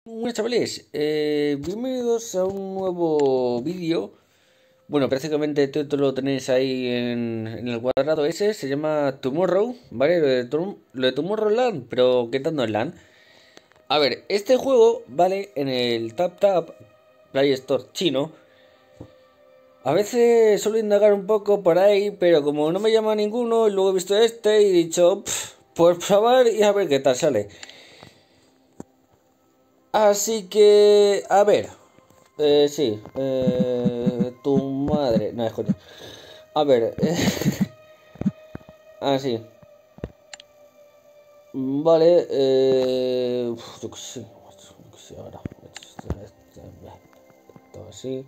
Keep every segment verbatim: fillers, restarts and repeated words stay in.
Buenas chavales, eh, bienvenidos a un nuevo vídeo. Bueno, prácticamente todo lo tenéis ahí en, en el cuadrado ese. Se llama Tomorrow, ¿vale? Lo de, Tom- lo de Tomorrowland, pero quitando el LAN. A ver, este juego, ¿vale? En el TapTap Play Store chino. A veces suelo indagar un poco por ahí, pero como no me llama ninguno, y luego he visto este y he dicho, "Pff, pues probar y a ver qué tal sale". Así que, a ver. Eh, sí, eh, tu madre. No, es coño. A ver, eh, ah, sí. Vale, eh, uf, yo qué sé, macho, yo qué sé ahora. Esto, esto, esto así.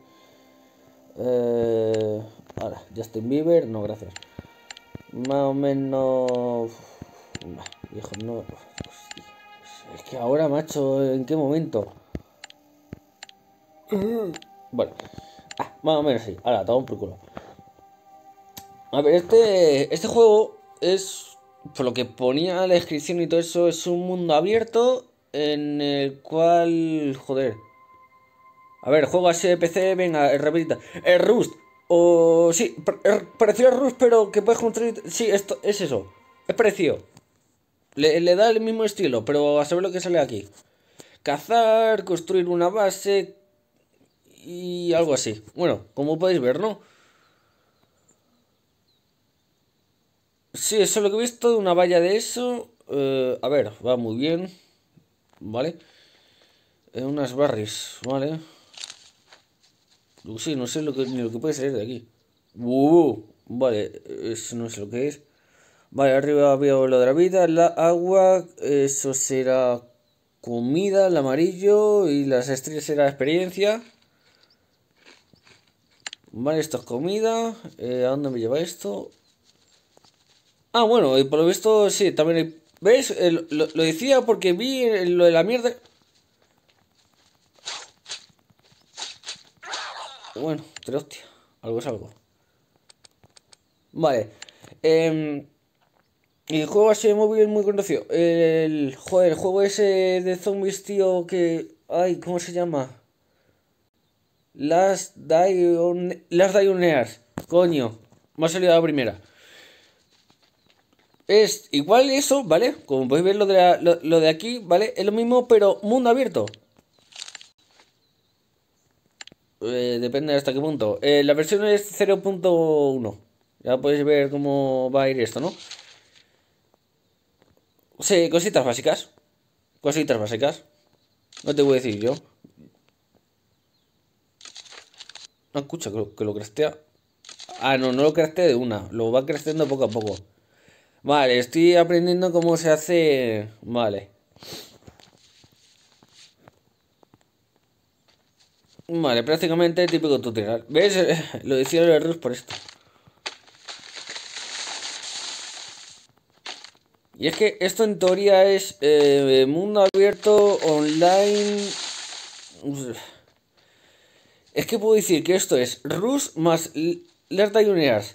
Eh, ahora, Justin Bieber, no, gracias. Más o menos. Bah, viejo, no. Es que ahora, macho, ¿en qué momento? Bueno, ah, más o menos sí. Ahora, toma por culo. A ver, este, este juego es, por lo que ponía la descripción y todo eso, es un mundo abierto en el cual, joder. A ver, juego así de P C, venga, repetita. Es Rust. O sí, es parecido a Rust, pero que puedes construir. Sí, esto es eso. Es parecido. Le, le da el mismo estilo, pero a saber lo que sale aquí. Cazar, construir una base y algo así. Bueno, como podéis ver, ¿no? Sí, eso es lo que he visto, una valla de eso. Eh, a ver, va muy bien. ¿Vale? Eh, unas barris, ¿vale? Uh, sí, no sé lo que, ni lo que puede salir de aquí. Uh, vale, eso no sé lo que es. Vale, arriba veo lo de la vida, la agua, eso será comida, el amarillo y las estrellas será experiencia. Vale, esto es comida. Eh, ¿a dónde me lleva esto? Ah, bueno, y por lo visto, sí, también hay... ¿Ves? Eh, lo, lo decía porque vi eh, lo de la mierda. Bueno, tres hostia. Algo es algo. Vale. Eh, y el juego así de móvil es muy conocido. El, joder, el juego ese de zombies, tío, que... Ay, ¿cómo se llama? Last Dion... Last Dioneers. Coño. Me ha salido la primera. Es igual eso, ¿vale? Como podéis ver lo de, la- lo, lo de aquí, ¿vale? Es lo mismo, pero mundo abierto. Eh, depende hasta qué punto. Eh, la versión es cero punto uno. Ya podéis ver cómo va a ir esto, ¿no? Sí, cositas básicas. Cositas básicas. No te voy a decir yo. No, escucha, que lo, que lo craftea. Ah, no, no lo craftea de una. Lo va crafteando poco a poco. Vale, estoy aprendiendo cómo se hace. Vale. Vale, prácticamente típico tutorial. ¿Ves? Lo decía el error por esto. Y es que esto en teoría es eh, mundo abierto, online. Es que puedo decir que esto es Rus más Lerda Universe.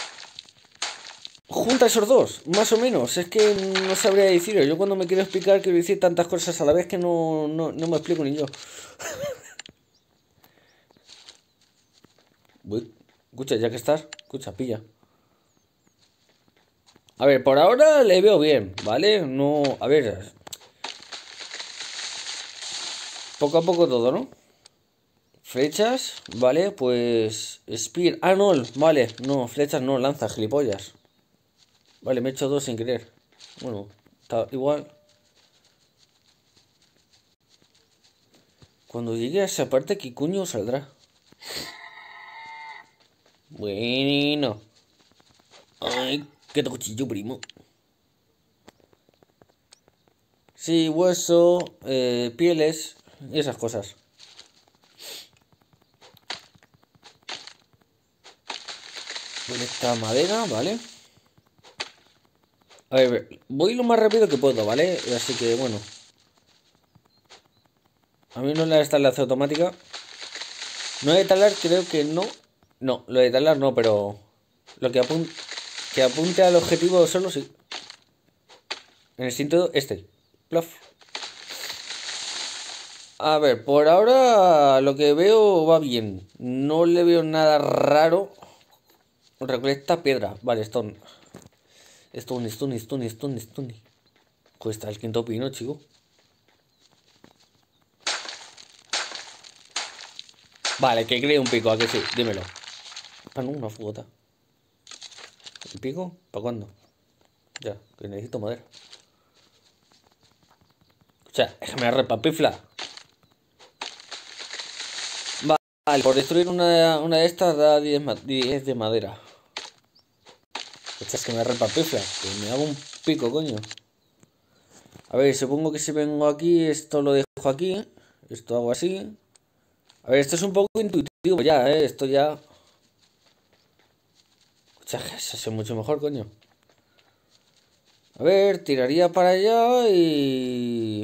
Junta esos dos, más o menos. Es que no sabría decirlo. Yo cuando me quiero explicar quiero decir tantas cosas a la vez que no, no, no me explico ni yo. Uy, escucha, ya que estás, escucha, pilla. A ver, por ahora le veo bien, ¿vale? No, a ver, poco a poco todo, ¿no? Flechas, vale, pues... Spear, ah, no, vale, no, flechas no, lanza, gilipollas. Vale, me he hecho dos sin querer. Bueno, está igual. Cuando llegue a esa parte, ¿qué coño saldrá? Bueno. Ay, qué cuchillo, primo. Sí, hueso, eh, pieles y esas cosas. Pues esta madera, ¿vale? A ver, voy lo más rápido que puedo, ¿vale? Así que, bueno. A mí no le está enlace automática. No de talar, creo que no. No, lo de talar no, pero... Lo que, apun que apunte al objetivo solo sí. En el sentido este. Plof. A ver, por ahora lo que veo va bien. No le veo nada raro. Recolecta piedra. Vale, stone. Stone, stone, stone, stone, stone. Cuesta el quinto pino, chico. Vale, que cree un pico, ¿a que sí? Dímelo. Ah, no, una fogata. ¿El pico? ¿Para cuándo? Ya, que necesito madera. O sea, es que me repapifla. Vale, por destruir una, una de estas da diez de madera. O sea, es que me repapifla. Que me hago un pico, coño. A ver, supongo que si vengo aquí, esto lo dejo aquí. Esto hago así. A ver, esto es un poco intuitivo ya, ¿eh? Esto ya... O sea, se hace mucho mejor, coño. A ver, tiraría para allá y...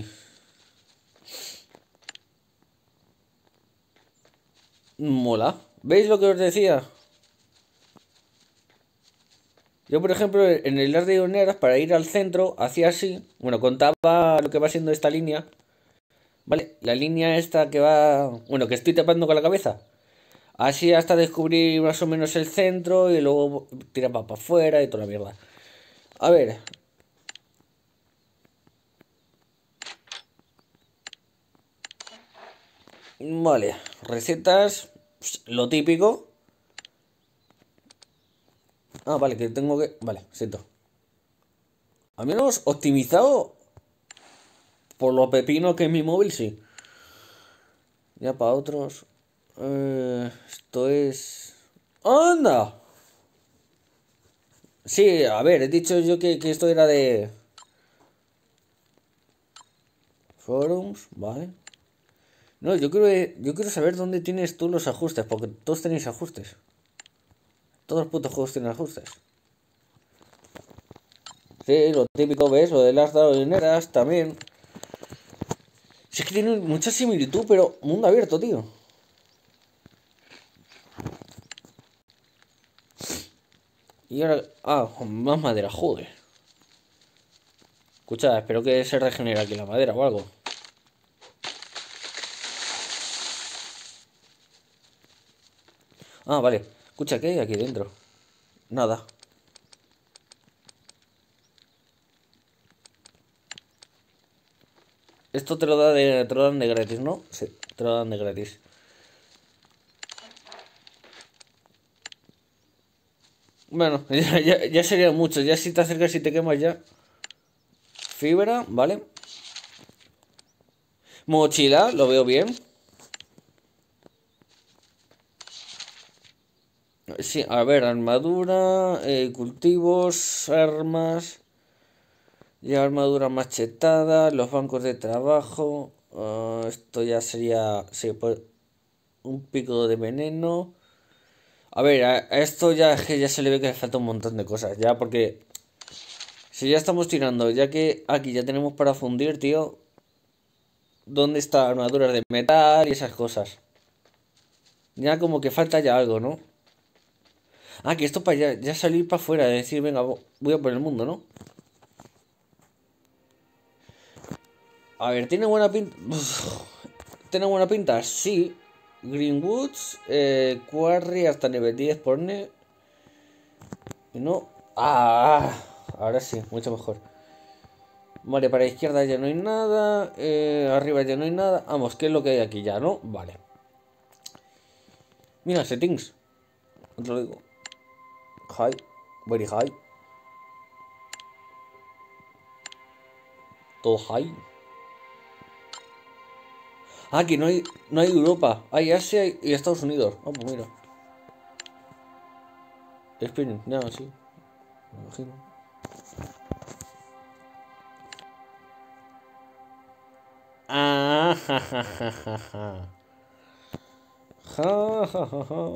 Mola. ¿Veis lo que os decía? Yo, por ejemplo, en el Las de Ioneras, para ir al centro, hacía así. Bueno, contaba lo que va siendo esta línea. ¿Vale? La línea esta que va... Bueno, que estoy tapando con la cabeza. Así hasta descubrir más o menos el centro y luego tiraba para afuera y toda la mierda. A ver. Vale. Recetas. Lo típico. Ah, vale, que tengo que... Vale, siento. Al menos optimizado por lo pepino que es mi móvil, sí. Ya para otros... eh, esto es... ¡Anda! Sí, a ver, he dicho yo que, que esto era de... Forums, vale. No, yo quiero, yo quiero saber dónde tienes tú los ajustes, porque todos tenéis ajustes. Todos los putos juegos tienen ajustes. Sí, lo típico, ¿ves? Lo de las dineras también. Si es que tiene mucha similitud, pero mundo abierto, tío. Y ahora... Ah, más madera, joder. Escucha, espero que se regenere aquí la madera o algo. Ah, vale. Escucha, ¿qué hay aquí dentro? Nada. Esto te lo, da de, te lo dan de gratis, ¿no? Sí, te lo dan de gratis. Bueno, ya, ya, ya sería mucho. Ya si te acercas y te quemas ya. Fibra, ¿vale? Mochila, lo veo bien. Sí, a ver, armadura, eh, cultivos, armas. Y armadura machetada, los bancos de trabajo. Uh, esto ya sería... Sí, pues, un pico de veneno. A ver, a, a esto ya es que ya se le ve que le falta un montón de cosas. Ya, porque... Si ya estamos tirando, ya que aquí ya tenemos para fundir, tío. ¿Dónde está armaduras de metal y esas cosas? Ya como que falta ya algo, ¿no? Ah, que esto para ya, ya salir para afuera, decir, venga, voy a por el mundo, ¿no? A ver, ¿tiene buena pinta? ¿Tiene buena pinta? Sí. Greenwoods, eh, Quarry hasta nivel diez, pone. No. Ah, ahora sí, mucho mejor. Vale, para la izquierda ya no hay nada. Eh, arriba ya no hay nada. Vamos, ¿qué es lo que hay aquí ya, no? Vale. Mira, settings. No te lo digo. High. Very high. Todo high. Ah, que no hay, no hay Europa. Hay Asia y Estados Unidos. Ah, pues mira. Spinning, ya, sí. Me imagino. Ah, ja, ja, ja, ja, ja. Ja, ja, ja, ja.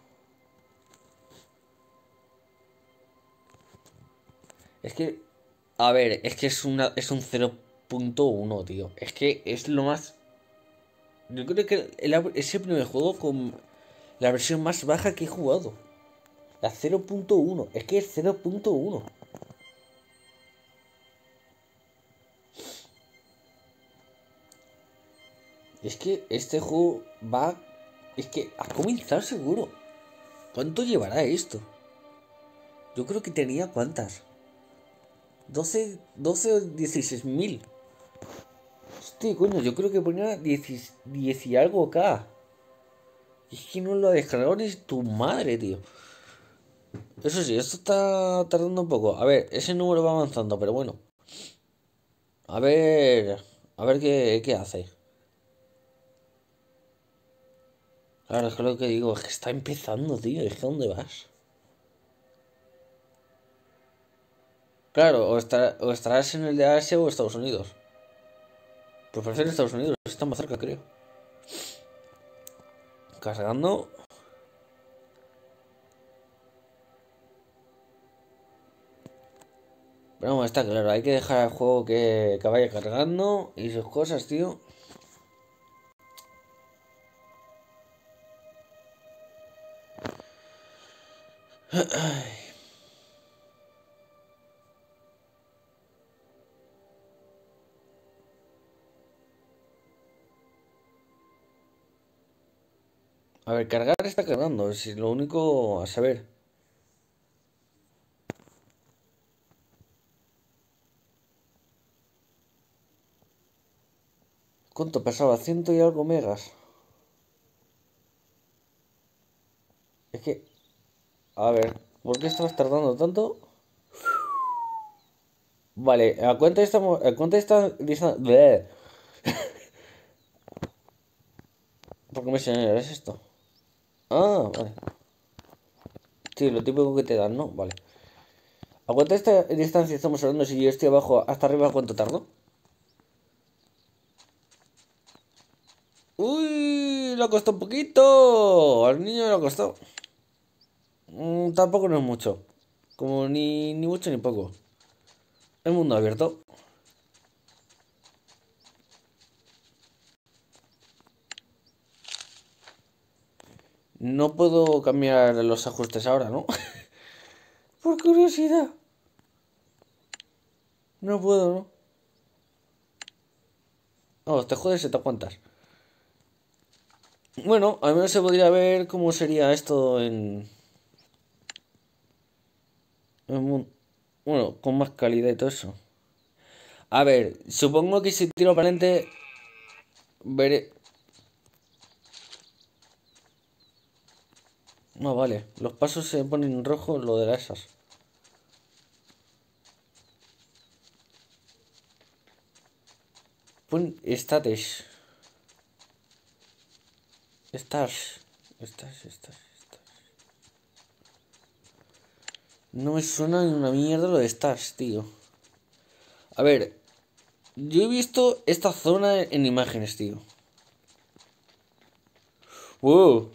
Es que, a ver, es que es una es un cero punto uno, tío. Es que es lo más... Yo creo que el- es el primer juego con la versión más baja que he jugado. La cero punto uno. Es que es cero punto uno. Es que este juego va... Es que a comenzar seguro. ¿Cuánto llevará esto? Yo creo que tenía ¿cuántas? doce, doce o dieciséis mil. Hostia, coño, yo creo que ponía diez, diez y algo K. Y es que no lo ha descargado ni tu madre, tío. Eso sí, esto está tardando un poco. A ver, ese número va avanzando, pero bueno. A ver... A ver qué, qué hace. Claro, es que lo que digo es que está empezando, tío. Es que ¿dónde vas? Claro, o, estar- o estarás en el de Asia o Estados Unidos. Pues prefiero Estados Unidos, está más cerca, creo. Cargando. Pero vamos, está claro, hay que dejar al juego que, que vaya cargando y sus cosas, tío. A ver, cargar está cargando, es lo único a saber. ¿Cuánto pesaba? Ciento y algo megas. Es que, a ver, ¿por qué estabas tardando tanto? Vale, ¿a cuánto estamos? ¿A cuánto está distancia? ¿Por qué me señalas esto? Ah, vale. Sí, lo típico que te dan, ¿no? Vale. ¿A cuánta esta distancia estamos hablando? Si yo estoy abajo, hasta arriba, ¿cuánto tardo? Uy, le ha costado un poquito. Al niño le ha costado. Mm, tampoco no es mucho. Como ni, ni mucho ni poco. El mundo abierto. No puedo cambiar los ajustes ahora, ¿no? Por curiosidad. No puedo, ¿no? Oh, te jodes y te aguantas. Bueno, al menos se podría ver cómo sería esto en... en mun- bueno, con más calidad y todo eso. A ver, supongo que si tiro para adelante, veré... No, vale. Los pasos se ponen en rojo, lo de las esas. Pon status. Stars. Stars, stars, stars. No me suena ni una mierda lo de stars, tío. A ver, yo he visto esta zona en imágenes, tío. Wow.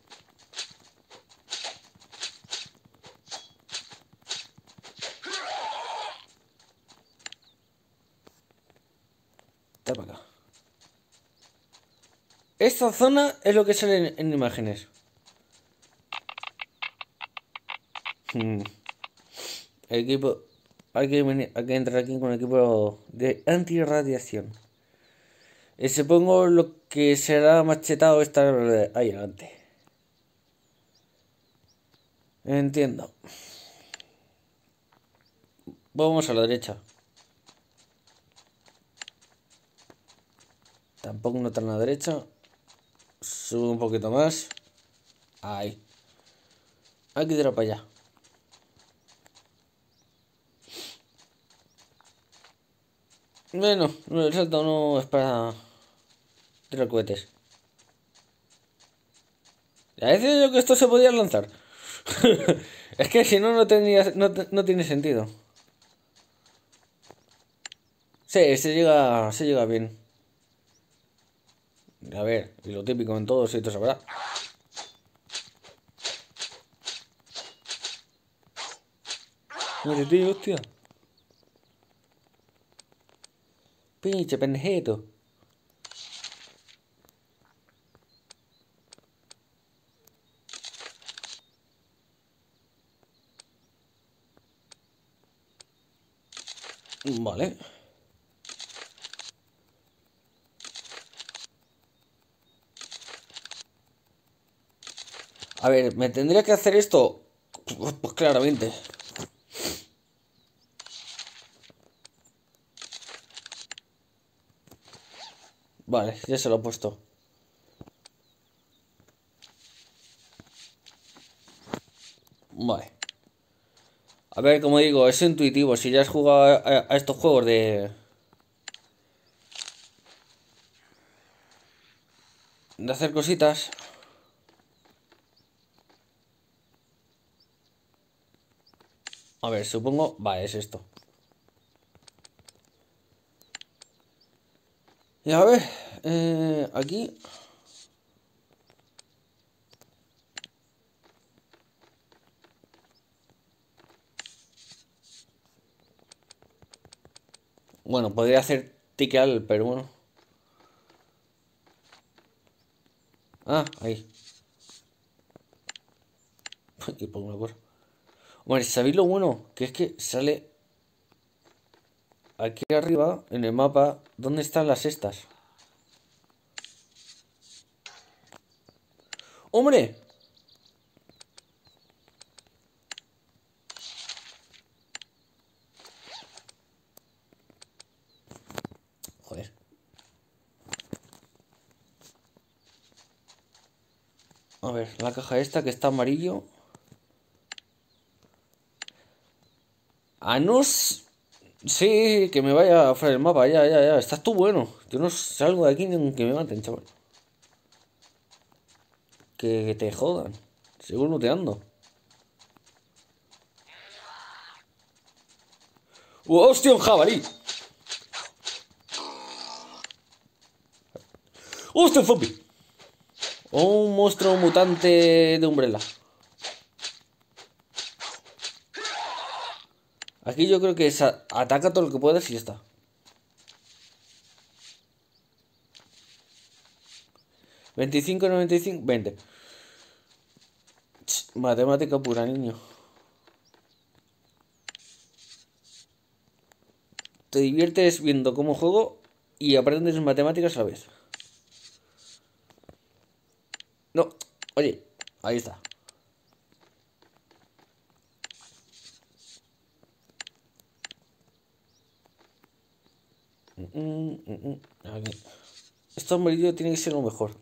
Está para acá. Esta zona es lo que sale en, en imágenes. Hmm. El equipo... Hay que, venir- hay que entrar aquí con el equipo de antirradiación. Y supongo lo que será machetado estar ahí adelante. Entiendo. Vamos a la derecha. Tampoco no tan a la derecha. Sube un poquito más. Ahí. Hay que tirar para allá. Bueno, no, el salto no es para tirar cohetes. Ya decía yo que esto se podía lanzar. Es que si no, no tendría, no, no tiene sentido. Sí, se llega, se llega bien. A ver, y lo típico en todos sitios habrá. Mire, tío, hostia. Pinche pendejito. Vale. A ver, ¿me tendría que hacer esto? Pues, pues claramente. Vale, ya se lo he puesto. Vale. A ver, como digo, es intuitivo. Si ya has jugado a, a- a estos juegos de... De hacer cositas. A ver, supongo... Vale, es esto. Y a ver... eh, aquí... Bueno, podría hacer tickle, pero bueno. Ah, ahí. Y pongo una cosa. Bueno, ¿sabéis lo bueno? Que es que sale aquí arriba, en el mapa, ¿dónde están las estas? ¡Hombre! Joder. A ver, la caja esta que está amarillo. Ah, no... s- Sí, que me vaya fuera del mapa, ya, ya, ya. Estás tú bueno. Yo no salgo de aquí ni aunque me maten, chaval. Que, que te jodan. Sigo looteando. ¡Uh, ¡Hostia, un jabalí! ¡Hostia, un zombie! Un monstruo mutante de Umbrella. Aquí yo creo que es a- ataca todo lo que puedas y ya está. veinticinco, noventa y cinco, veinte. Ch, matemática pura, niño. Te diviertes viendo cómo juego y aprendes matemáticas a la vez. No, oye, ahí está. Mm, mm, mm, aquí. Esto amarillo tiene que ser lo mejor.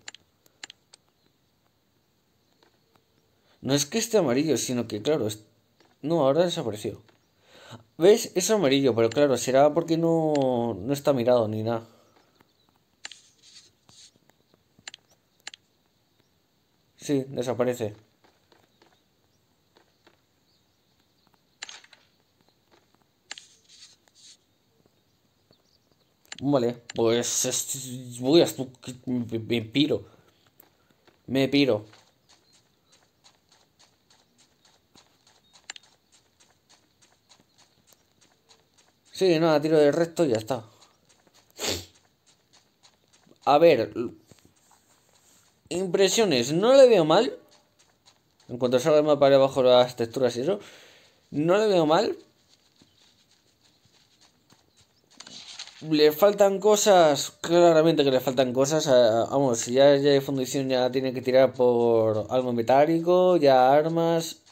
No es que esté amarillo, sino que, claro, es... No, ahora desapareció. ¿Ves? Es amarillo, pero claro, será porque no, no está mirado ni nada. Sí, desaparece. Vale, pues es- voy a... Me, me piro. Me piro. Sí, nada, tiro de recto y ya está. A ver, impresiones, no le veo mal. En cuanto salga el mapa de abajo las texturas y eso, no le veo mal. Le faltan cosas, claramente que le faltan cosas. eh, Vamos, si ya, ya hay fundición ya tiene que tirar por algo metálico, ya armas.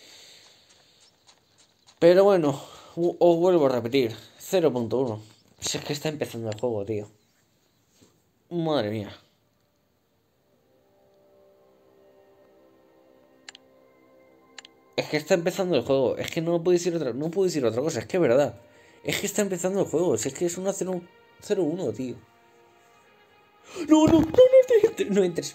Pero bueno, u- os vuelvo a repetir, cero punto uno. Si es que está empezando el juego, tío. Madre mía. Es que está empezando el juego. Es que no puedo decir otra, no puedo decir otra cosa. Es que es verdad. Es que está empezando el juego. Si es que es una cero uno, tío. No, no, no, no, entres, no entres.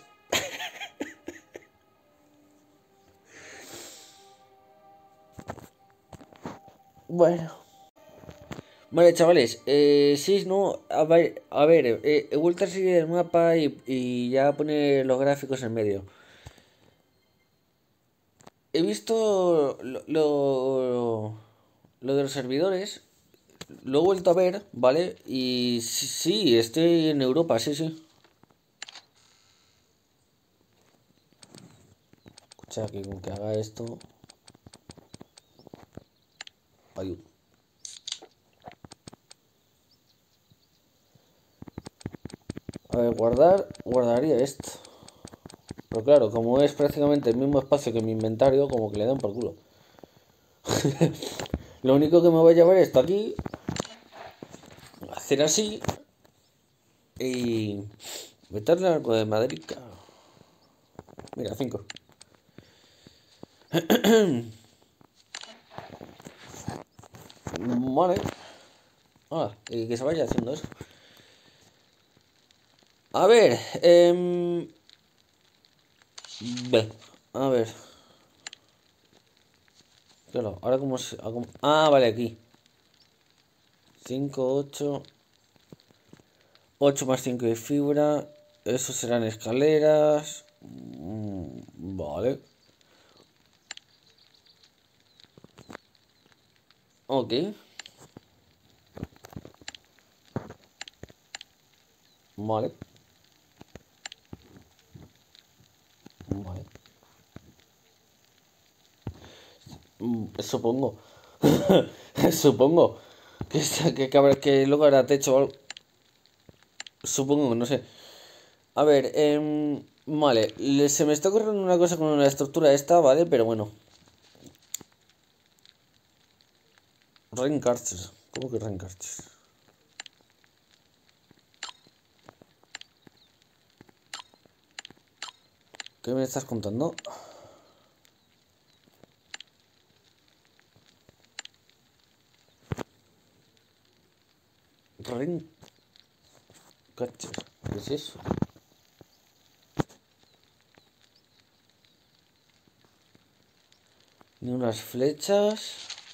Bueno. Vale, chavales. Eh, sí, no. A ver, a ver eh, he vuelto a seguir el mapa y, y ya pone los gráficos en medio. He visto lo, lo, lo de los servidores. Lo he vuelto a ver, ¿vale? Y sí, sí, estoy en Europa, sí, sí. Escucha, que con que haga esto. Ayuda. A ver, guardar. Guardaría esto. Pero claro, como es prácticamente el mismo espacio que mi inventario, como que le dan por culo. Lo único que me voy a llevar esto aquí, hacer así y meterle algo de maderica. Mira, cinco. Vale. Ah, y que se vaya haciendo eso. A ver, eh... ve, a ver. Claro, ahora como se... Ah, vale, aquí. cinco, ocho. ocho más cinco de fibra. Eso serán escaleras. Mm, vale. Ok. Vale. Vale. Mm, supongo. Supongo. Que, que, que, que luego hará techo o algo. Supongo que no sé. A ver, eh, vale. Le- se me está ocurriendo una cosa con la estructura esta, ¿vale? Pero bueno. Raincasters. ¿Cómo que Raincasters? ¿Qué me estás contando? Raincasters. ¿Qué es eso? Ni unas flechas.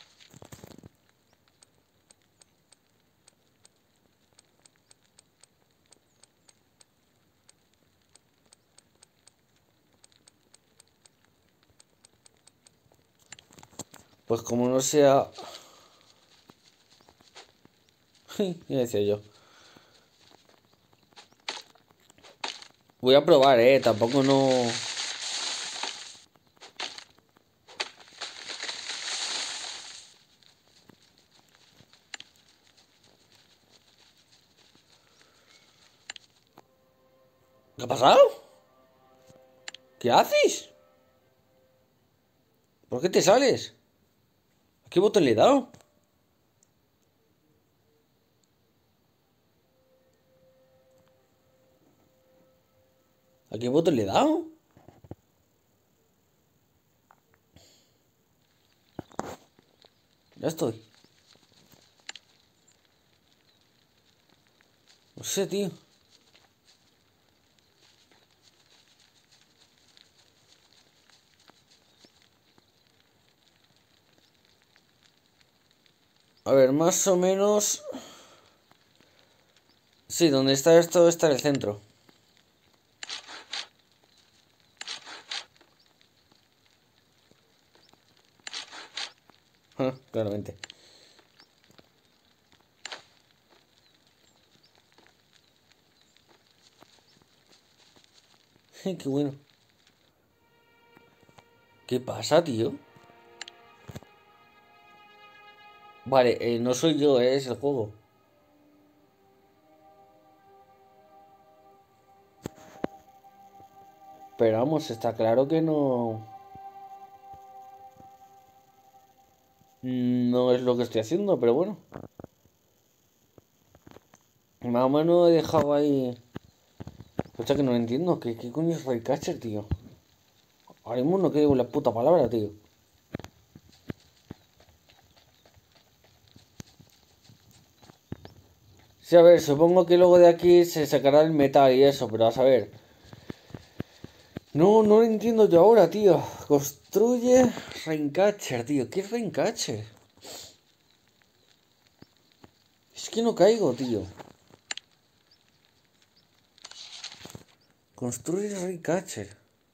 Pues como no sea... Ya decía yo. Voy a probar, eh. Tampoco no... ¿Qué ha pasado? ¿Qué haces? ¿Por qué te sales? ¿A qué botón le he dado? ¿A qué botón le he dado? Ya estoy. No sé, tío. A ver, más o menos... Sí, donde está esto está en el centro. Ah, claramente. Qué bueno. ¿Qué pasa, tío? Vale, eh, no soy yo, eh, es el juego. Pero vamos, está claro que no... No es lo que estoy haciendo, pero bueno. Más o menos he dejado ahí... Escucha que no entiendo. ¿Qué, qué coño es Raycatcher, tío? Ahora mismo no queda la puta palabra, tío. Sí, a ver, supongo que luego de aquí se sacará el metal y eso, pero a saber. No, no lo entiendo yo ahora, tío. Construye Raincatcher, tío. ¿Qué es Raincatcher? Es que no caigo, tío. Construye Raincatcher.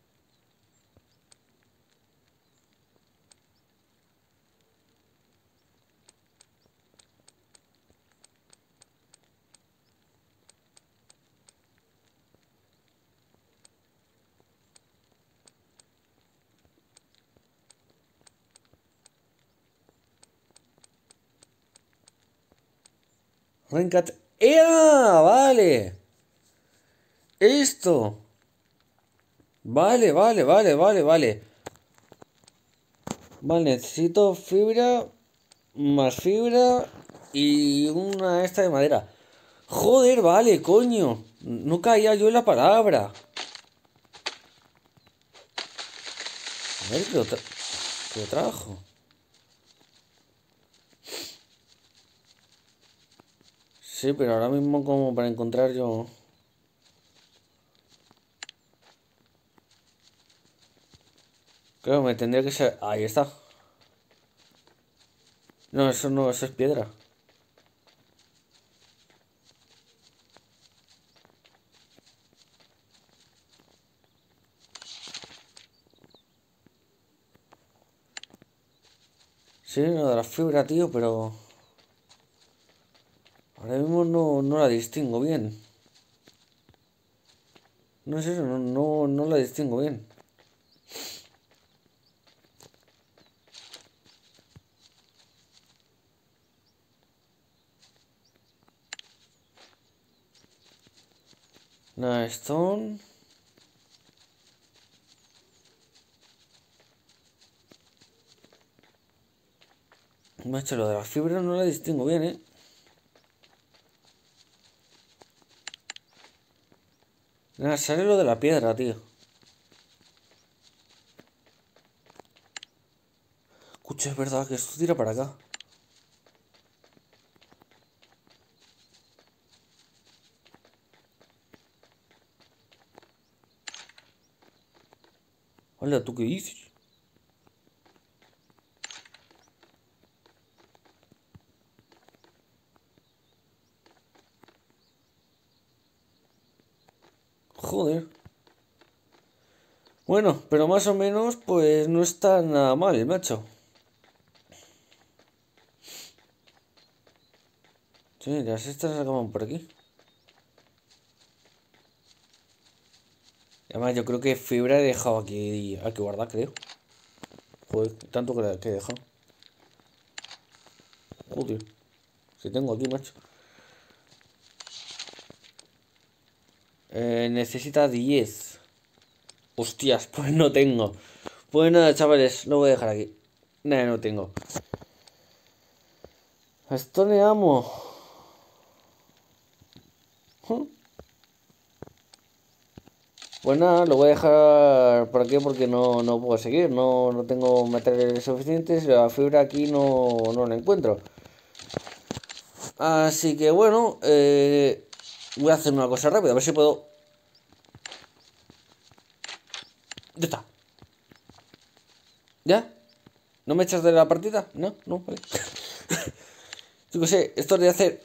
Raincatcher. ¡Ea! Vale. Esto. Vale, vale, vale, vale, vale. Vale, necesito fibra, más fibra y una esta de madera. Joder, vale, coño. No caía yo en la palabra. A ver, ¿qué lo, tra qué lo trajo? Sí, pero ahora mismo como para encontrar yo... Creo que me tendría que ser... Ahí está. No, eso no, eso es piedra. Sí, lo de la fibra, tío, pero... Ahora mismo no, no la distingo bien. No es eso, no, no, no la distingo bien. Nada, stone... Macho, lo de la fibra no la distingo bien, ¿eh? Nada, sale lo de la piedra, tío. Escucha, es verdad que esto tira para acá. Hola, ¿tú qué dices? Joder. Bueno, pero más o menos, pues no está nada mal, macho. Sí, las estas se acaban por aquí. Además, yo creo que fibra he dejado aquí, aquí guardar, creo. Joder, tanto que, que he dejado. Joder, si tengo aquí, macho. Eh, necesita diez. Hostias, pues no tengo. Pues nada, chavales, lo voy a dejar aquí. Nada, no tengo. Estoneamos. ¿Mm? Pues nada, lo voy a dejar por aquí porque no, no puedo seguir. No, no tengo materiales suficientes. La fibra aquí no, no la encuentro. Así que bueno, eh, voy a hacer una cosa rápida. A ver si puedo... Ya está. ¿Ya? ¿No me echas de la partida? No, no, vale. Yo qué sé, esto de hacer...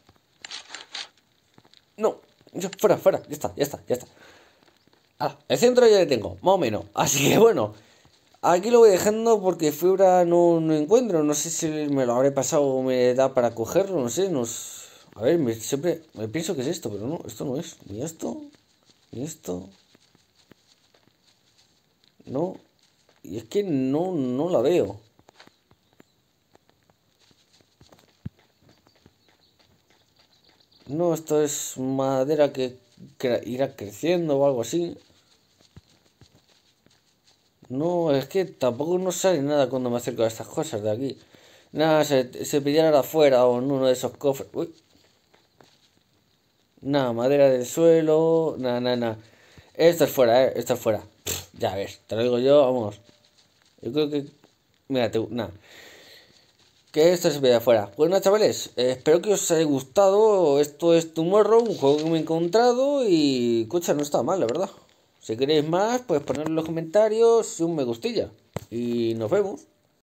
No, ya, fuera, fuera, ya está, ya está, ya está. Ah, el centro ya le tengo, más o menos. Así que bueno, aquí lo voy dejando porque fibra no, no encuentro. No sé si me lo habré pasado o me da para cogerlo, no sé. Nos... A ver, me, siempre me pienso que es esto, pero no, esto no es. Ni esto, ni esto. No. Y es que no, no la veo. No, esto es madera que cre- irá creciendo o algo así. No, es que tampoco no sale nada cuando me acerco a estas cosas de aquí. Nada, se, se pillará afuera o en uno de esos cofres. Uy, nada, madera del suelo. Nada, nada, nada. Esto es fuera, eh. Esto es fuera. Pff, ya ves, te lo digo yo, vamos. Yo creo que. Mira, te... nada. Que esto se vea afuera. Pues nada, chavales. Eh, espero que os haya gustado. Esto es Tomorrow, un juego que me he encontrado. Y. Escucha, no está mal, la verdad. Si queréis más, pues ponedlo en los comentarios y un me gustilla. Y nos vemos.